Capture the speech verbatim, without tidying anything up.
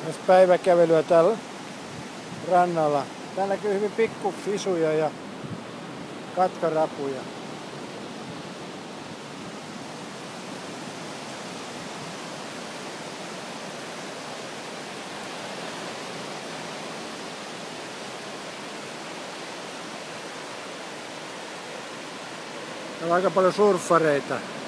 Tässä päiväkävelyä täällä rannalla. Täällä näkyy hyvin pikkufisuja ja katkarapuja. Täällä on aika paljon surffareita.